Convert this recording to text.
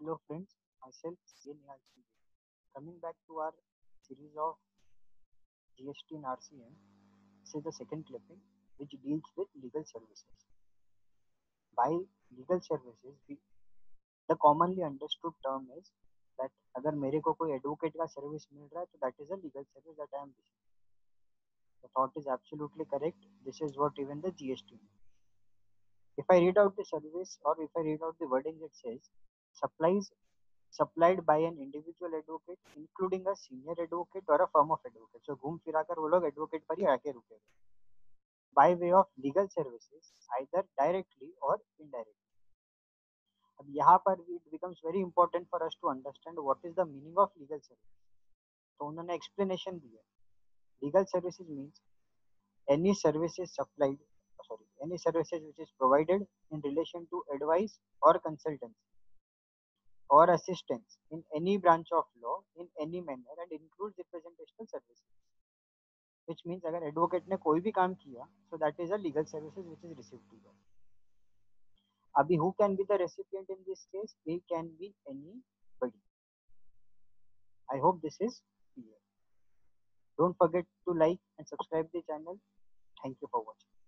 Hello friends, myself C. Nihal Singh. Coming back to our series of GST and RCM, this is the second clipping which deals with legal services. By legal services, the commonly understood term is that अगर मेरे को कोई advocate का service मिल रहा है तो that is a legal service that I am receiving. The thought is absolutely correct. This is what even the GST means. If I read out the service or if I read out the wording, it says supplies supplied by an individual advocate including a senior advocate or a firm of advocates. So घूम फिरा कर वो लोग advocate पर ही आके रुके हुए by way of legal services either directly or indirectly. अब यहाँ पर it becomes very important for us to understand what is the meaning of legal service. तो उन्होंने explanation दी है. Legal services means any services supplied any services which is provided in relation to advice or consultancy or assistance in any branch of law in any manner and includes representational services, which means अगर advocate ने कोई भी काम किया so that is a legal services which is received to you. अभी who can be the recipient in this case? He can be anybody. I hope this is clear. Don't forget to like and subscribe the channel. Thank you for watching.